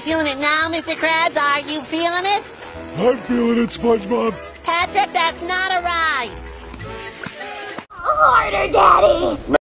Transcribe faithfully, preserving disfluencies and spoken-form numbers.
feeling it now, Mister Krabs? Are you feeling it? I'm feeling it, SpongeBob. Patrick, that's not a ride. Harder, Daddy!